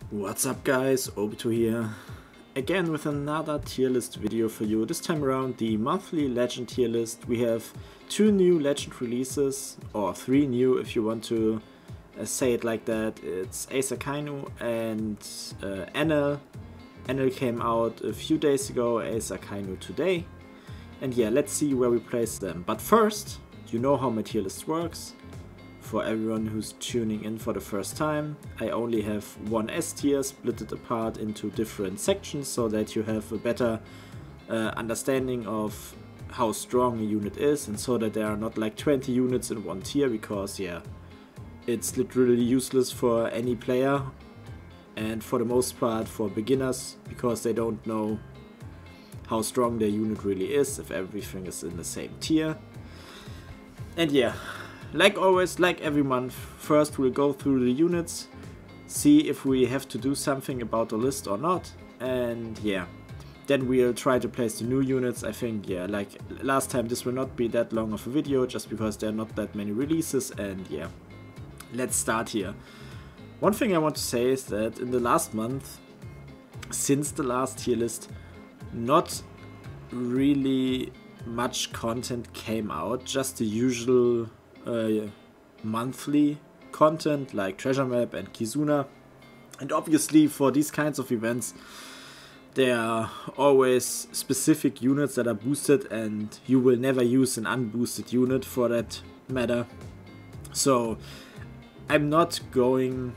What's up guys, Obito here, again with another tier list video for you. This time around the monthly legend tier list. We have 2 new legend releases, or 3 new if you want to say it like that. It's Ace Akainu and Enel. Enel came out a few days ago, Ace Akainu today. And yeah, let's see where we place them. But first, you know how my tier list works. For everyone who's tuning in for the first time, I only have one S tier split it apart into different sections so that you have a better understanding of how strong a unit is, and so that there are not like 20 units in one tier, because yeah, it's literally useless for any player and for the most part for beginners, because they don't know how strong their unit really is if everything is in the same tier. And yeah, like always, like every month, first we'll go through the units, see if we have to do something about the list or not, and yeah, then we'll try to place the new units. I think, yeah, like last time, this will not be that long of a video just because there are not that many releases. And yeah, let's start here. One thing I want to say is that in the last month, since the last tier list, not really much content came out, just the usual monthly content like Treasure Map and Kizuna. And obviously for these kinds of events there are always specific units that are boosted, and you will never use an unboosted unit for that matter. So I'm not going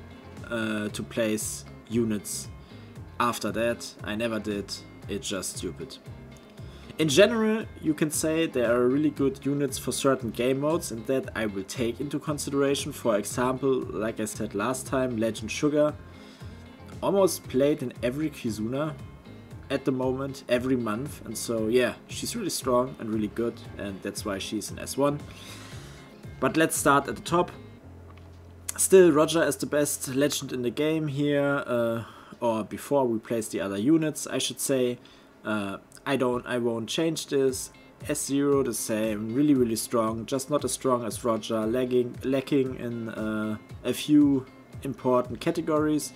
to place units after that. I never did. It's just stupid. In general, you can say there are really good units for certain game modes, and that I will take into consideration. For example, like I said last time, Legend Sugar, almost played in every Kizuna at the moment, every month, and so yeah, she's really strong and really good, and that's why she's in S1. But let's start at the top. Still, Roger is the best legend in the game here, or before we place the other units, I should say. I won't change this. S0 the same, really strong, just not as strong as Roger, lacking in a few important categories.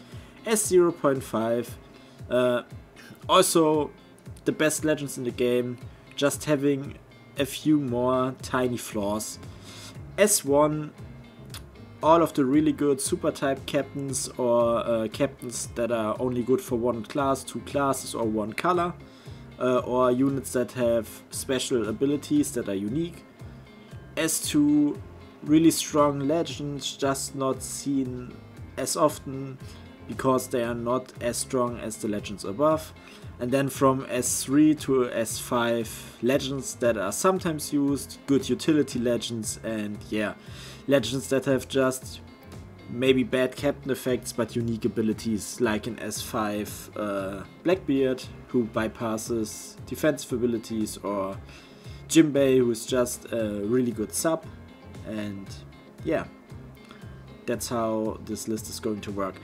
S0.5, also the best legends in the game, just having a few more tiny flaws. S1, all of the really good super type captains, or captains that are only good for one class, 2 classes, or 1 color. Or units that have special abilities that are unique. S2, really strong legends, just not seen as often because they are not as strong as the legends above. And then from S3 to S5, legends that are sometimes used, good utility legends, and yeah, legends that have just maybe bad captain effects but unique abilities, like in S5 Blackbeard, who bypasses defensive abilities, or Jimbei, who is just a really good sub. And yeah, that's how this list is going to work.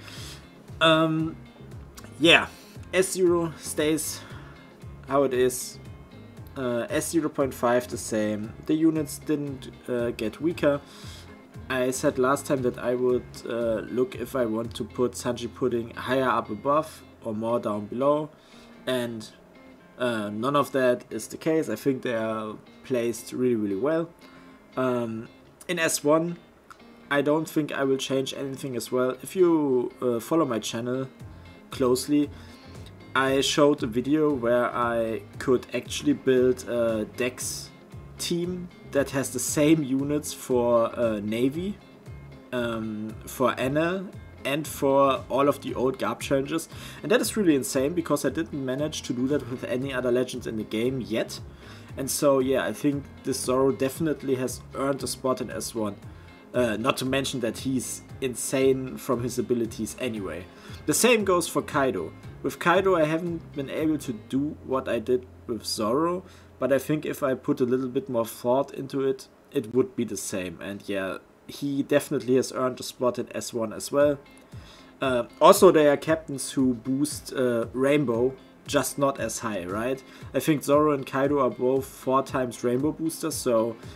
Yeah, S0 stays how it is. S0.5 the same. The units didn't get weaker. I said last time that I would look if I want to put Sanji Pudding higher up above or more down below, and none of that is the case. I think they are placed really well. In S1, I don't think I will change anything as well. If you follow my channel closely, I showed a video where I could actually build a Dex team that has the same units for Navy, for Enel, and for all of the old Garb challenges. And that is really insane, because I didn't manage to do that with any other legends in the game yet. And so yeah, I think this Zoro definitely has earned a spot in S1. Not to mention that he's insane from his abilities anyway. The same goes for Kaido. With Kaido I haven't been able to do what I did with Zoro, but I think if I put a little bit more thought into it, it would be the same. And yeah, he definitely has earned a spot in S1 as well. Also, there are captains who boost Rainbow, just not as high, right? I think Zoro and Kaido are both 4 times Rainbow boosters, so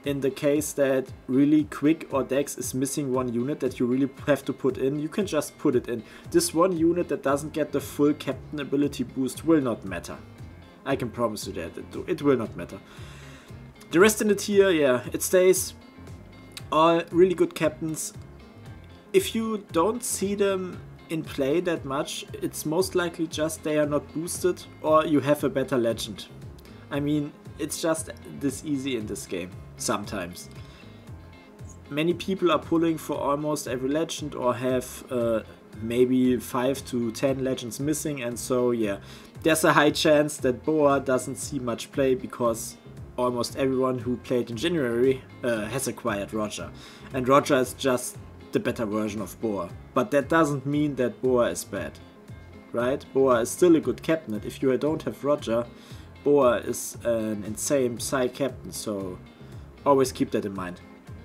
in the case that really Quick or Dex is missing one unit that you really have to put in, you can just put it in. This one unit that doesn't get the full captain ability boost will not matter. I can promise you that it will not matter. The rest in the tier, yeah, it stays all really good captains. If you don't see them in play that much, it's most likely just they are not boosted or you have a better legend. I mean, it's just this easy in this game, sometimes. Many people are pulling for almost every legend or have maybe 5 to 10 legends missing, and so yeah, there's a high chance that Boa doesn't see much play because almost everyone who played in January has acquired Roger. And Roger is just the better version of Boa. But that doesn't mean that Boa is bad, right? Boa is still a good captain, and if you don't have Roger, Boa is an insane Psy captain, so always keep that in mind.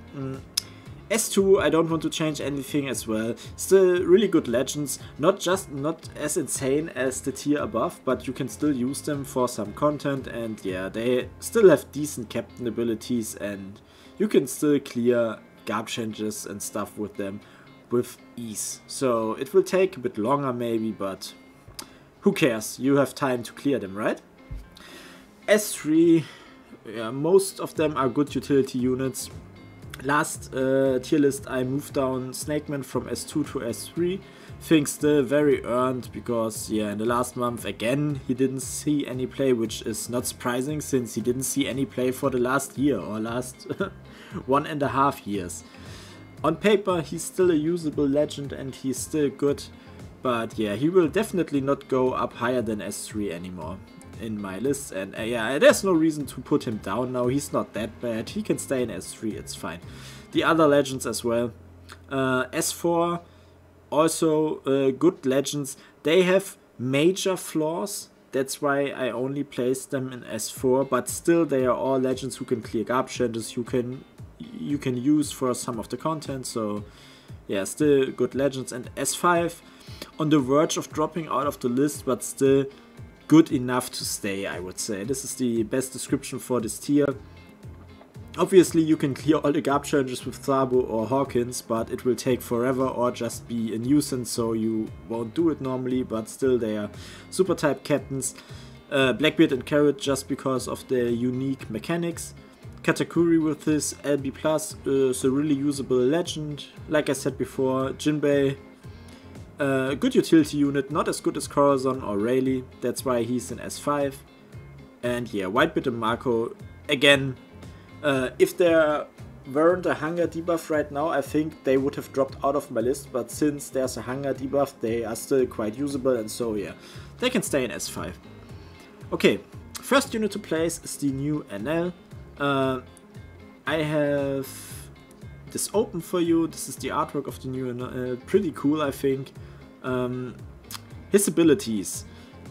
S2, I don't want to change anything as well. Still really good legends, not as insane as the tier above, but you can still use them for some content, and yeah, they still have decent captain abilities and you can still clear garb changes and stuff with them with ease. So it will take a bit longer maybe, but who cares? You have time to clear them, right? S3, yeah, most of them are good utility units. Last tier list I moved down Snakeman from S2 to S3. Think still very earned because yeah, in the last month again he didn't see any play, which is not surprising since he didn't see any play for the last year or last 1.5 years. On paper he's still a usable legend and he's still good, but yeah, he will definitely not go up higher than S3 anymore in my list, and yeah, there's no reason to put him down now. He's not that bad, he can stay in S3, it's fine. The other legends as well, S4 also good legends. They have major flaws, that's why I only placed them in S4, but still they are all legends who can clear garb changes, you can use for some of the content, so yeah, still good legends. And S5 on the verge of dropping out of the list, but still good enough to stay, I would say. This is the best description for this tier. Obviously you can clear all the garb changes with Thabo or Hawkins, but it will take forever or just be a nuisance, so you won't do it normally, but still they are super type captains. Blackbeard and Carrot just because of their unique mechanics. Katakuri with his LB Plus is a really usable legend. Like I said before, Jinbei, good utility unit, not as good as Corazon or Rayleigh, that's why he's in S5. And yeah, Whitebeard and Marco, again, if there weren't a hunger debuff right now, I think they would have dropped out of my list, but since there's a hunger debuff, they are still quite usable, and so yeah, they can stay in S5. Okay, first unit to place is the new NL. I have this open for you. This is the artwork of the new NL, pretty cool I think. His abilities.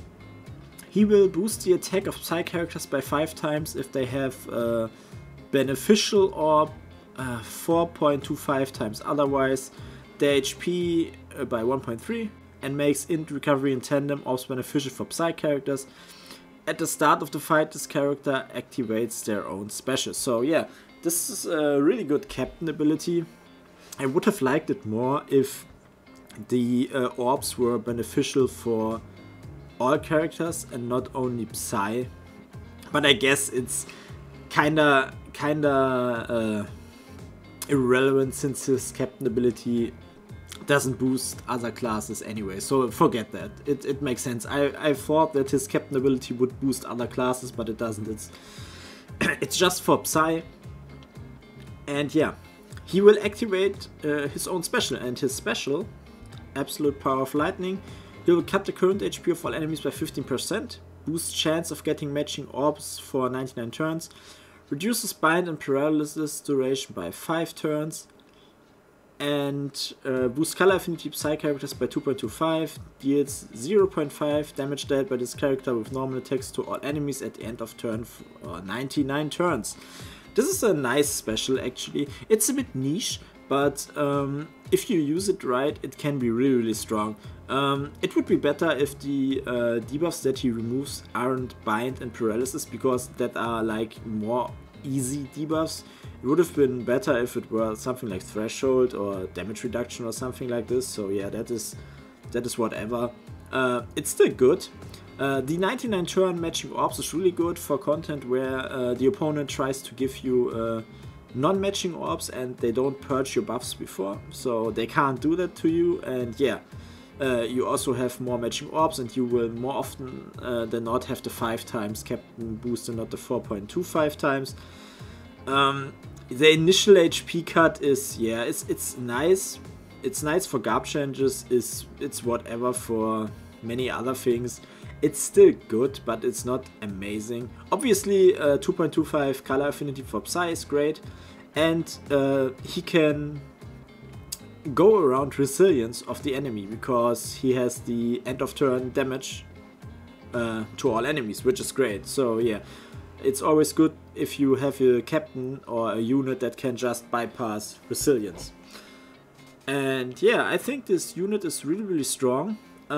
He will boost the attack of Psy characters by 5 times if they have beneficial orb 4.25 times, otherwise their HP by 1.3, and makes int recovery in tandem orbs beneficial for Psy characters. At the start of the fight, this character activates their own special. So yeah, this is a really good captain ability. I would have liked it more if the orbs were beneficial for all characters and not only Psy. But I guess it's kinda irrelevant since his captain ability doesn't boost other classes anyway, so forget that. It makes sense. I thought that his captain ability would boost other classes, but it doesn't. It's just for Psy. And yeah, he will activate his own special, and his special, Absolute Power of Lightning, he will cut the current HP of all enemies by 15%, boosts chance of getting matching orbs for 99 turns, reduces bind and paralysis duration by 5 turns, and boosts color affinity Psy characters by 2.25, deals 0.5 damage dealt by this character with normal attacks to all enemies at the end of turn for 99 turns. This is a nice special actually. It's a bit niche, but if you use it right, it can be really strong. It would be better if the debuffs that he removes aren't bind and paralysis, because that are like more easy debuffs. It would have been better if it were something like Threshold or Damage Reduction or something like this. So yeah, that is whatever. It's still good. The 99 turn matching orbs is really good for content where the opponent tries to give you non-matching orbs and they don't purge your buffs before, so they can't do that to you. And yeah, you also have more matching orbs, and you will more often than not have the 5 times Captain boost and not the 4.25 times. The initial HP cut is, yeah, it's nice. It's nice for Garb changes. It's whatever for many other things. It's still good, but it's not amazing. Obviously, 2.25 color affinity for Psy is great, and he can go around resilience of the enemy because he has the end of turn damage to all enemies, which is great. So yeah, it's always good if you have a captain or a unit that can just bypass resilience. And yeah, I think this unit is really, really strong.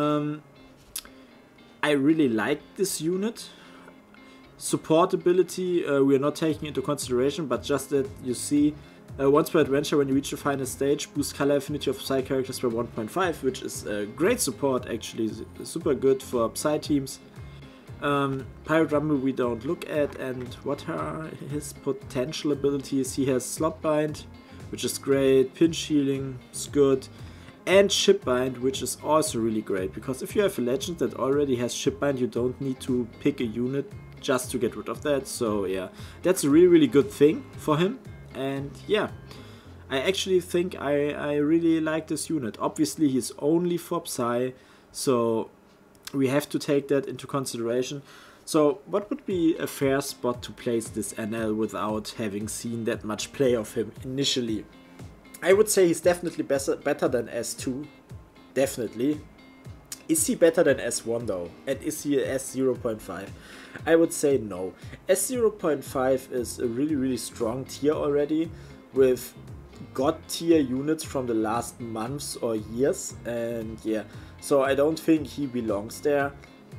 I really like this unit. Support ability we are not taking into consideration, but just that you see once per adventure when you reach the final stage, boost color affinity of Psy characters by 1.5, which is great support, actually super good for Psy teams. Pirate Rumble we don't look at, and what are his potential abilities? He has Slot Bind, which is great, Pinch Healing is good, and Ship Bind, which is also really great, because if you have a legend that already has Ship Bind, you don't need to pick a unit just to get rid of that. So yeah, that's a really, really good thing for him. And yeah, I actually think I really like this unit. Obviously he's only for Psy, so we have to take that into consideration. So what would be a fair spot to place this NL without having seen that much play of him initially? I would say he's definitely better than S2. Definitely. Is he better than S1 though? And is he a S0.5? I would say no. S0.5 is a really, really strong tier already, with god tier units from the last months or years. And yeah, so I don't think he belongs there.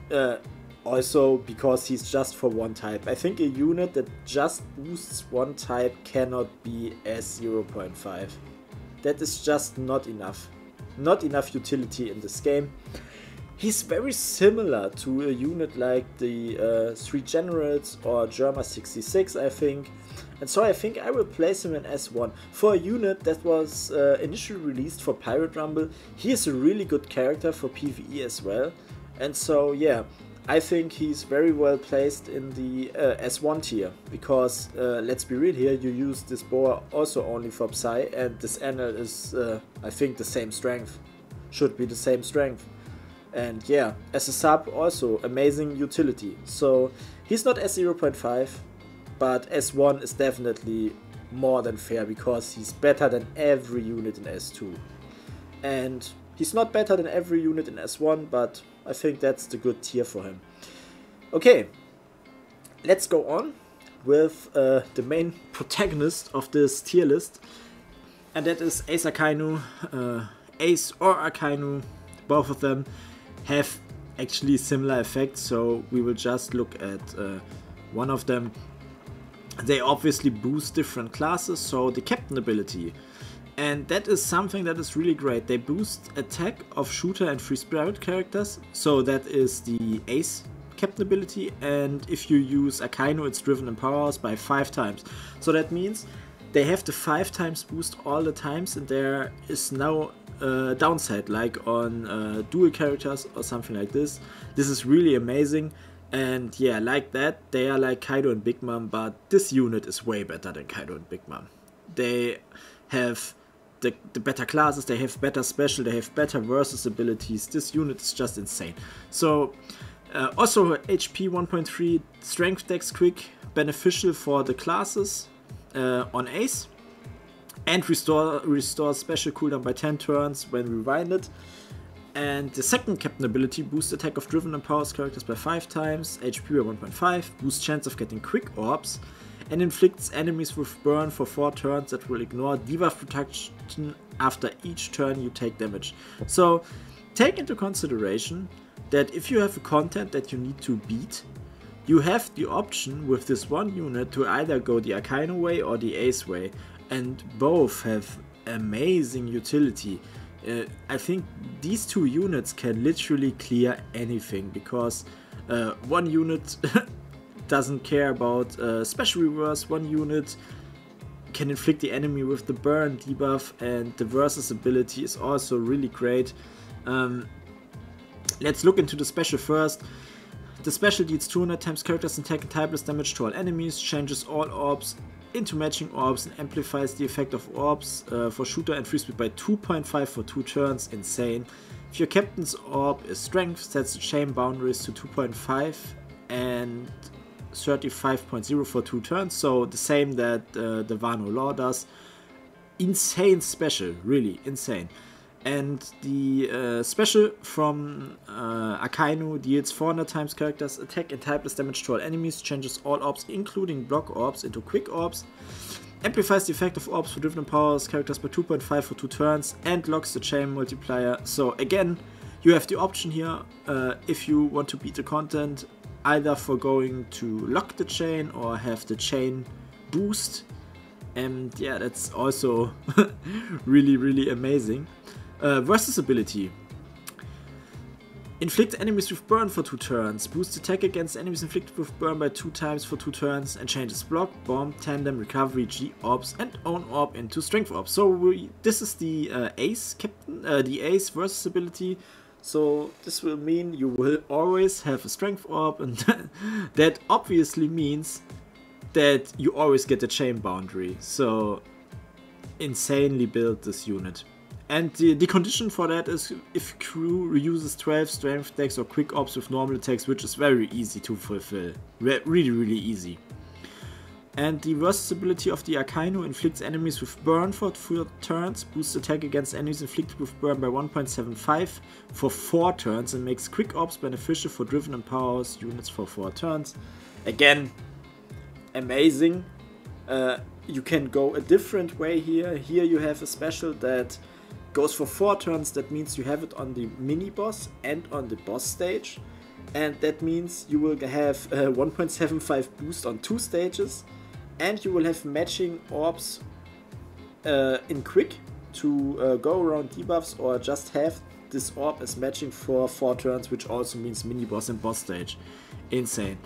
Also because he's just for one type. I think a unit that just boosts one type cannot be S0.5. That is just not enough. Not enough utility in this game. He's very similar to a unit like the 3 Generals or Germa 66, I think. And so I think I will place him in S1. For a unit that was initially released for Pirate Rumble, he is a really good character for PvE as well. And so yeah, I think he's very well placed in the S1 tier, because let's be real here, you use this boa also only for Psy, and this NL is I think the same strength, should be the same strength. And yeah, as a sub also amazing utility. So he's not S0.5, but S1 is definitely more than fair, because he's better than every unit in S2. And he's not better than every unit in S1, but I think that's the good tier for him. Okay, let's go on with the main protagonist of this tier list. And that is Ace Akainu. Ace or Akainu, both of them have actually similar effects, so we will just look at one of them. They obviously boost different classes, so the Captain ability. And that is something that is really great. They boost attack of shooter and free spirit characters, so that is the Ace Captain ability. And if you use Akainu, it's driven in powerhouse by 5 times. So that means they have the 5 times boost all the times, and there is no downside like on dual characters or something like this. This is really amazing. And yeah, like that, they are like Kaido and Big Mom, but this unit is way better than Kaido and Big Mom. They have the better classes, they have better special, they have better versus abilities. This unit is just insane. So also HP 1.3, strength dex quick, beneficial for the classes on Ace, and restore special cooldown by 10 turns when rewinded. And the second Captain ability, boost attack of driven and powers characters by 5 times, HP by 1.5, boost chance of getting quick orbs, and inflicts enemies with burn for 4 turns that will ignore debuff protection after each turn you take damage. So take into consideration that if you have a content that you need to beat, you have the option with this one unit to either go the Akainu way or the Ace way, and both have amazing utility. I think these two units can literally clear anything, because one unit doesn't care about special reverse, one unit can inflict the enemy with the burn debuff, and the versus ability is also really great. Let's look into the special first. The special deals 200 times character's attack and typeless damage to all enemies, changes all orbs into matching orbs, and amplifies the effect of orbs for shooter and free speed by 2.5 for 2 turns. Insane. If your captain's orb is strength, sets the chain boundaries to 2.5 and 35.0 for 2 turns, so the same that the Wano Law does. Insane special, really insane. And the special from Akainu deals 400 times characters attack and typeless damage to all enemies, changes all orbs including block orbs into quick orbs, amplifies the effect of orbs for different powers characters by 2.5 for 2 turns, and locks the chain multiplier. So again, you have the option here, if you want to beat the content, either for going to lock the chain or have the chain boost. And yeah, that's also really amazing. Versus ability. Inflict enemies with burn for 2 turns. Boost attack against enemies inflicted with burn by 2 times for 2 turns. And changes block, bomb, tandem, recovery, G orbs, and own orb into strength orbs. So this is the Ace captain, the Ace versus ability. So this will mean you will always have a strength orb, and that obviously means that you always get the chain boundary. So insanely build this unit. And the condition for that is if crew reuses 12 strength attacks or quick ops with normal attacks, which is very easy to fulfill. Really easy. And the versus ability of the Akainu inflicts enemies with burn for 4 turns, boosts attack against enemies inflicted with burn by 1.75 for 4 turns, and makes quick ops beneficial for driven and powerhouse units for 4 turns. Again, amazing. You can go a different way here. Here you have a special that goes for 4 turns. That means you have it on the mini boss and on the boss stage, and that means you will have 1.75 boost on 2 stages, and you will have matching orbs in quick to go around debuffs, or just have this orb as matching for 4 turns, which also means mini boss and boss stage. Insane.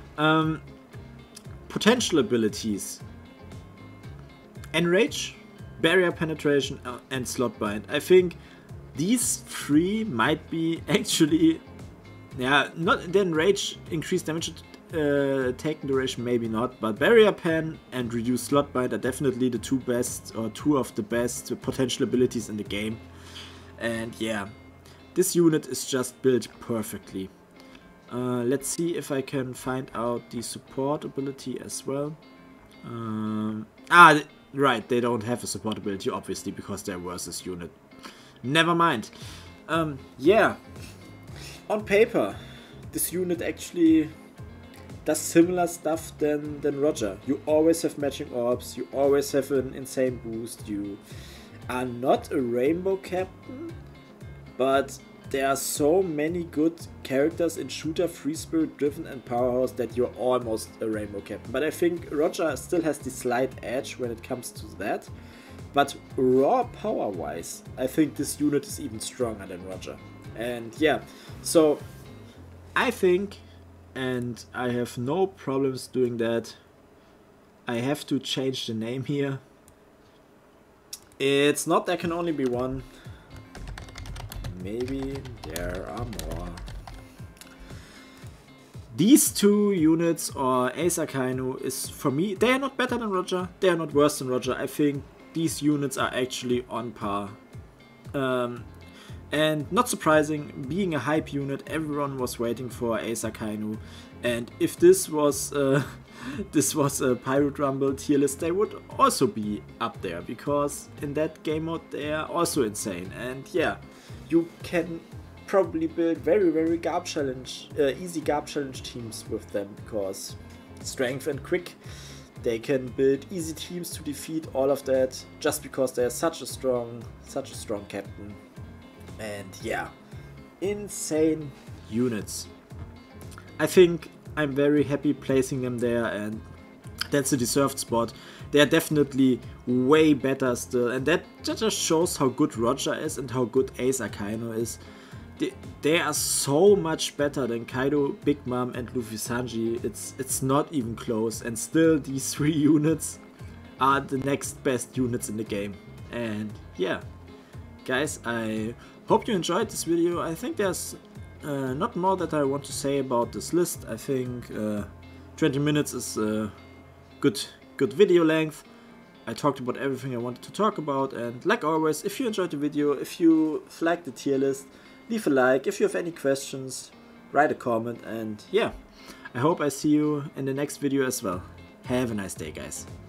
Potential abilities: Enrage, Barrier Penetration, and Slot Bind. I think these 3 might be actually, yeah, not the Enrage, increased damage taken duration, maybe not, but Barrier Pen and Reduced Slot Bind are definitely the 2 best, or 2 of the best potential abilities in the game. And yeah, this unit is just built perfectly. Let's see if I can find out the support ability as well. Right, they don't have a support ability, obviously, because they're versus unit. Never mind. Yeah, on paper, this unit actually does similar stuff than Roger. You always have matching orbs, you always have an insane boost, you are not a rainbow captain, but there are so many good characters in shooter, free spirit, driven, and powerhouse that you're almost a rainbow captain. But I think Roger still has the slight edge when it comes to that. But raw power wise, I think this unit is even stronger than Roger. And yeah, so I think, and I have no problems doing that, I have to change the name here. It's not There Can Only Be One. Maybe there are more. These 2 units, or Ace Akainu, is for me, they are not better than Roger, they are not worse than Roger. I think these units are actually on par. And not surprising, being a hype unit, everyone was waiting for Ace Akainu. And if this was a Pirate Rumble tier list, they would also be up there, because in that game mode they are also insane. And yeah, you can probably build very garb challenge, easy garb challenge teams with them, because strength and quick, they can build easy teams to defeat all of that, just because they are such a strong captain. And yeah, insane units. I think I'm very happy placing them there, and that's a deserved spot. They are definitely way better still, and that just shows how good Roger is and how good Ace Akainu is. They are so much better than Kaido, Big Mom and Luffy Sanji. It's not even close, and still these 3 units are the next best units in the game. And yeah, guys, I hope you enjoyed this video. I think there's not more that I want to say about this list. I think 20 minutes is a good video length. I talked about everything I wanted to talk about, and like always, if you enjoyed the video, if you liked the tier list, leave a like. If you have any questions, write a comment, and yeah, I hope I see you in the next video as well. Have a nice day, guys.